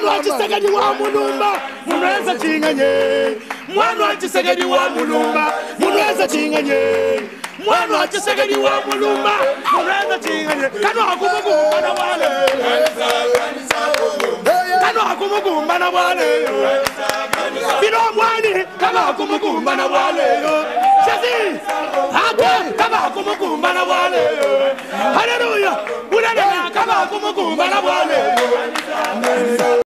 wa Tshisekedi wa mulumba munweza chinganye mwana wa Tshisekedi wa mulumba munweza chinganye mwana wa Tshisekedi wa mulumba munweza chinganye kano akumugumba na wale kano akumugumba na wale bino mwani kano akumugumba na wale sasi hake kano akumugumba na wale haleluya unana kano akumugumba na wale